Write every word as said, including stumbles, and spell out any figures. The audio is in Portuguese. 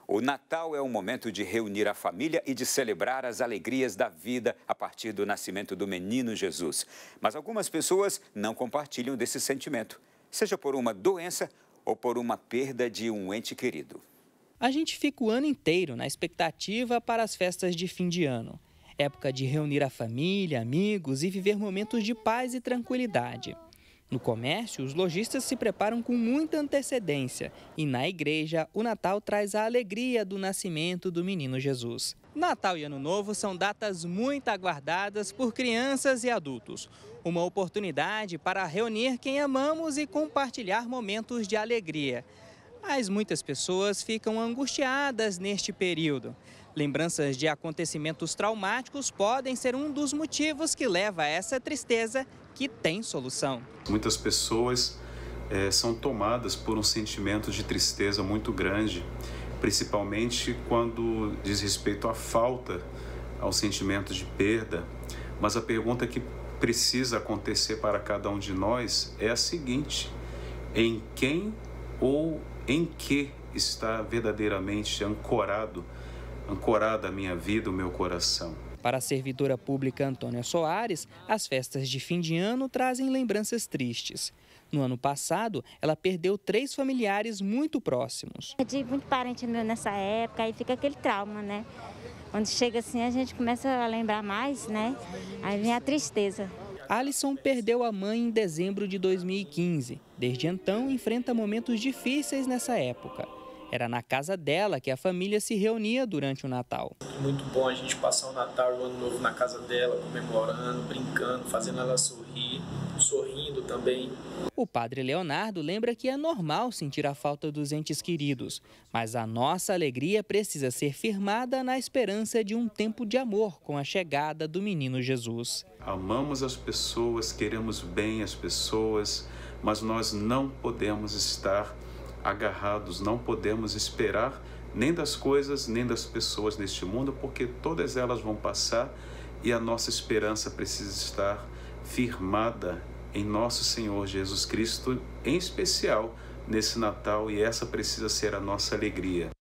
O Natal é um momento de reunir a família e de celebrar as alegrias da vida a partir do nascimento do menino Jesus. Mas algumas pessoas não compartilham desse sentimento, seja por uma doença ou por uma perda de um ente querido. A gente fica o ano inteiro na expectativa para as festas de fim de ano. Época de reunir a família, amigos e viver momentos de paz e tranquilidade. No comércio, os lojistas se preparam com muita antecedência e na igreja, o Natal traz a alegria do nascimento do menino Jesus. Natal e Ano Novo são datas muito aguardadas por crianças e adultos. Uma oportunidade para reunir quem amamos e compartilhar momentos de alegria. Mas muitas pessoas ficam angustiadas neste período. Lembranças de acontecimentos traumáticos podem ser um dos motivos que leva a essa tristeza que tem solução. Muitas pessoas é, são tomadas por um sentimento de tristeza muito grande, principalmente quando diz respeito à falta, ao sentimento de perda. Mas a pergunta que precisa acontecer para cada um de nós é a seguinte: em quem ou em que está verdadeiramente ancorado, ancorada a minha vida, o meu coração? Para a servidora pública Antônia Soares, as festas de fim de ano trazem lembranças tristes. No ano passado, ela perdeu três familiares muito próximos. Perdi muito parente meu nessa época, aí fica aquele trauma, né? Quando chega assim, a gente começa a lembrar mais, né? Aí vem a tristeza. Alisson perdeu a mãe em dezembro de dois mil e quinze. Desde então, enfrenta momentos difíceis nessa época. Era na casa dela que a família se reunia durante o Natal. Muito bom a gente passar o Natal e o Ano Novo na casa dela, comemorando, brincando, fazendo ela sorrir, sorrindo também. O padre Leonardo lembra que é normal sentir a falta dos entes queridos, mas a nossa alegria precisa ser firmada na esperança de um tempo de amor com a chegada do menino Jesus. Amamos as pessoas, queremos bem as pessoas, mas nós não podemos estar agarrados, não podemos esperar nem das coisas, nem das pessoas neste mundo, porque todas elas vão passar e a nossa esperança precisa estar firmada em nosso Senhor Jesus Cristo, em especial nesse Natal, e essa precisa ser a nossa alegria.